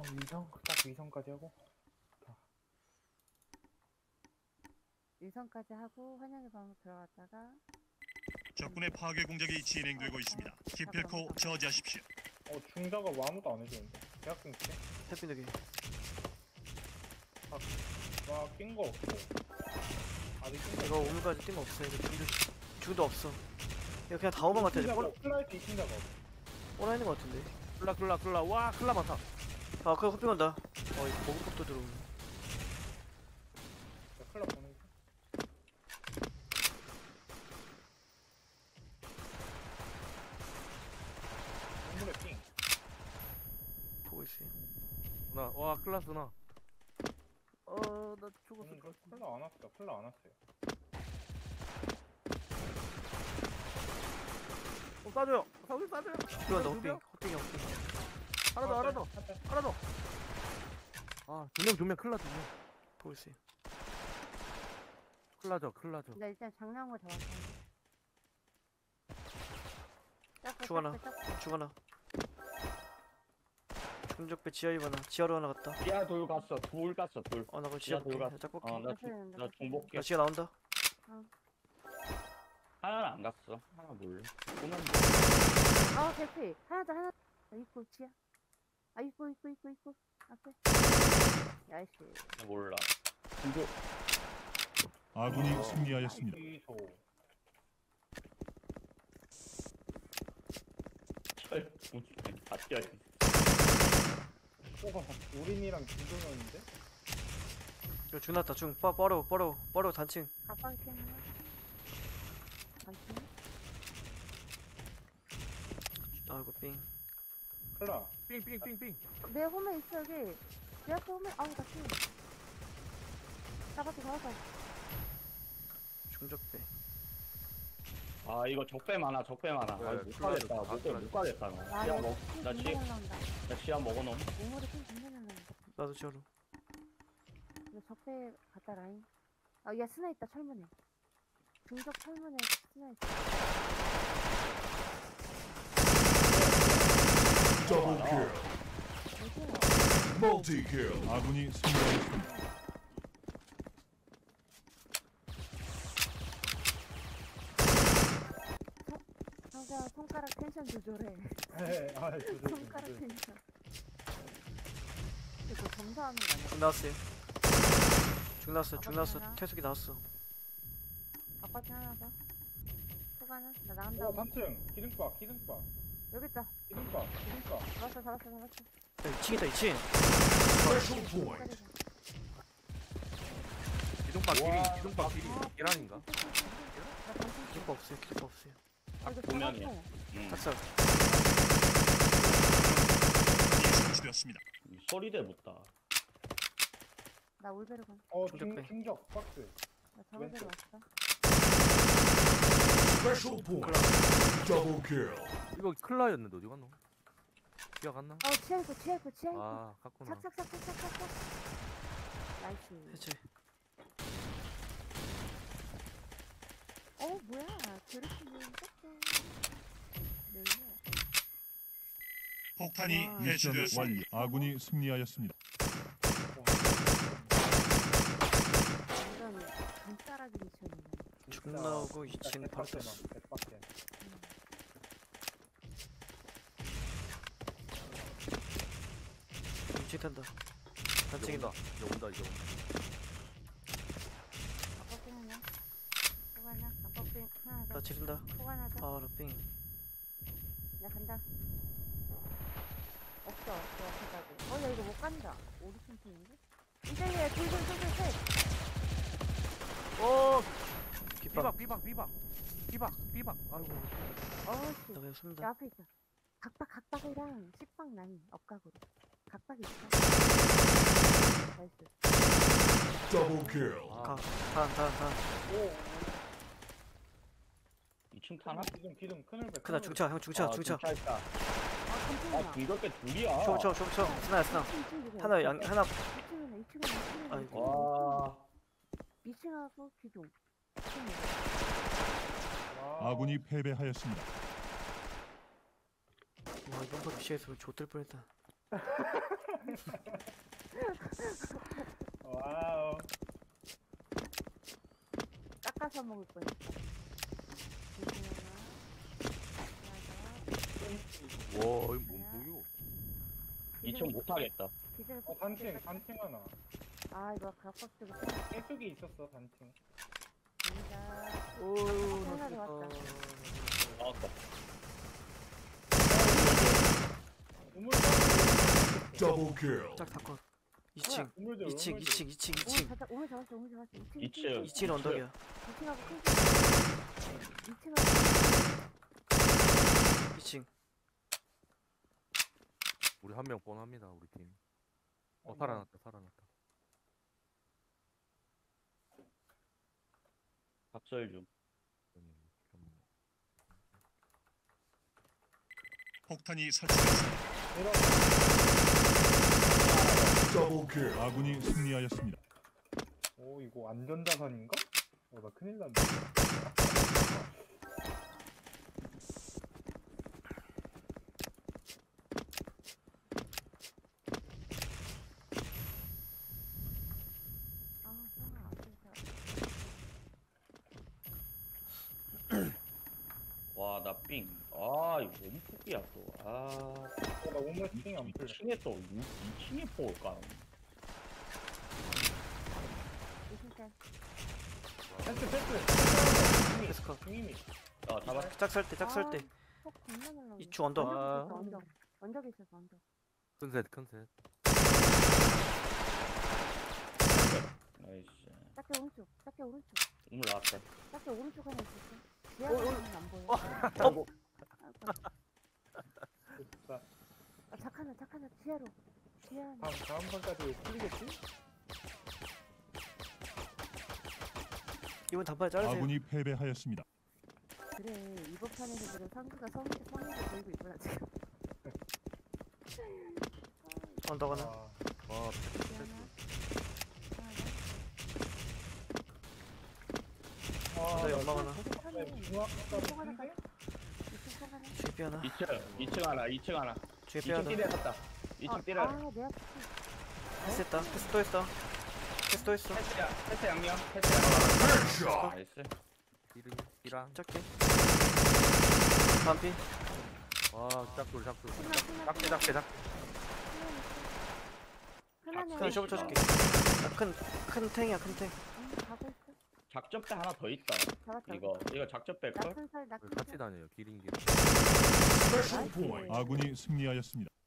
위성? 딱 위성까지 하고. 위성까지 하고 환영의 방으로 들어갔다가 적군의 파괴 공작이 진행되고 있습니다. 기필코 저지하십시오. 중자가 뭐 아무도 안 해주는데. 대학생 때? 해피되게. 와, 낀 거 없고. 아직 낀거 이거 오늘까지 뛴거 없어. 이거 중도 없어. 이거 그냥 다 오만 같아. 이제 플라이트 이 신자가 없어. 뻔하 있는 거 같은데. 클라. 와, 클라 많다. 아, 그거 커피 간다. 이거 보급법도 들어오네. 클럽 보는 거. 동물의 핑. 보고 있어요. 와, 클라스 나. 나 죽었을 것 같은데. 클럽 안 왔어. 클럽 안 왔어요. 쏴줘요. 쏴줘요. 이거 너 호핑. 호핑이. 하나 더. 아, 두 명 클라 두 명. 보고 있어요. 클라죠. 나 일단 장난으로 잡았어. 죽어나. 중적배 지하에 하나. 지하로 하나 갔다. 지하 돌 갔어. 돌 갔어. 돌. 나 그거 지하 볼게. 돌 살짝 볼게. 나 중복해. 나 지하 나온다. 하나는 안 갔어. 하나 몰래. 보면 대피. 하나 더. 입구 지야. 입구. 앞에. 야이씨. 몰라. 중복. 아군이 승리하였습니다. 이소. 다 뛰어야지. 우린이랑 김종현인데? 이거 중 났다. 중. 뻐러 단층. 가방 깼나? 단층? 이거 삥. 클라. 삥. 내 홈에 있어 여기. 내 앞에 홈에. 나 피. 잡았어. 중적배. 이거 적배 많아. 못 가겠다. 못 가겠다. 나 지하 먹어놓음. 몸으로 좀 장난하는. 나도 지하로. 이거 적배 갔다 라인. 야 스나 있다 철문에. 중적 철문에 스나 있어. Double kill. 어디야? Multi kill. 아군이 승리하였습니다. 상자 손가락 텐션 조절해. 손가락 텐션. 이거 점사하는 거 아니야? 중 나왔어. 태숙이 나왔어. 아파트 하나 더. 소가는? 나 나간다. 3층. 기둥바. 여기 있다. 기둥바. 잡았어. 2층 있다. 2층. Special point. 기둥박 길이. 계란인가? 기둥법 없어요. 두 명이야. 학살. 성취되었습니다. 소리대 묻다. 나 울베르 간. 중적 박스. 나 저울베르 왔어. Special point. Double kill. 이거 클라였는데 어디 갔노? 기억 안 나? 치아 있고. 아, 갔구나. 착착. 나이스. 해체. 뭐야. 저렇게 폭탄이 와. 미션 완료. 아군이 승리하였습니다. 완전 간짜라기 미션이네. 중 나오고 2층 바로 떴어. 2층 탄다. 단층이다. 이제 온다. 아빠빙 하나. 소가나. 아빠빙 하나 더. 나 지른다. 소가나 더. 나 삥. 나 간다. 없어. 앞에까지. 야 이거 못 간다. 오리슨 팀인데? 이제 둘. 깃밥. 비박. 아이고. 어씨. 나 그냥 야 쏜다. 앞에 있다. 각박이랑 식빵 라인 엇각으로. 각박이 있어. 나이스. Double kill. 가. 다. 2층 타나? 기둥 큰을배. 크나 중차. 형 중차. 있다. 깜짝이야. 중격배 둘이야. 초. 스나. 하나 2층이네. 아이고. 와. 2층하고 기둥. 아군이 패배하였습니다. 와 이번 번 미션에서 좆될 뻔했다. 와우. 닦아서 먹을 뻔했다. 와 이거 뭐요? 2층 못하겠다. 기절. 단층 하나. 아 이거 가깝게 깨숙이 있었어, 단층. 됩니다. 오우 하나 나 왔다. 죽겠다. 나왔다. 우물 Double kill. 짝 닫고 2층 우물들, 2층 우물들. 2층 2층 2층 오물 잡았어. 오물 잡았어. 2층. 2층 언덕이야 2층하고 큰 2층하고 2층 우리 한 명 뻔합니다 우리 팀. 살아났다 살아났다. 박설 중. 폭탄이 설치됐습니다. Double kill. 아군이 승리하였습니다. 오, 이거 안전자산인가? 나 큰일 났네. 아 상아 와, 나 삥. 아, 이거 너무 폭이야, 또. 아, 나 우물 팅이 안 풀려. 2층에 또, 2층에 폭을 까는. 이승찬 패스. 패스컷 중임이. 아, 잡았어. 짝설때 폭 겁나 날라. 2층 언덕 언덕에 있었어 언덕. 큰셋 큰셋. 나이스. 작게 오른쪽. 작게 오른쪽. 우물 나왔다. 작게 오른쪽 하나 있었어. 지하철은 안 보여. 어? 됐다. 아 착하나 지하로. 지하. 다음 번까지 풀리겠지? 이번 단판에 자르세요 아군이 패배하였습니다. 그래 이번 판에서 그래 상구가 성의를 보이고 있구나 지금. 언덕 하나 아, 와 언덕에 연막 하나 계속 편해. 중학교까지 이쪽 하나. 중에 삐 하나 2층 하나, 2층 하나. 중에 삐 2층 하나 띠려 갔다. 2층 띠려. 내 앞에. 패스했다 패스 또 했어 패스 또 했어 패스 양념. 패스 양념. Headshot. 나이스. 이랑 작게 반피 와 짝돌 짝돌. 하나. 작게 하나는 그냥 쇼부 쳐줄게 큰 탱이야 큰탱 가고 있어. 작전배 하나 더 있다. 잡았다. 이거 작전배 걸? 낙선살 같이 다녀요 기린. Special point. 아군이 승리하였습니다.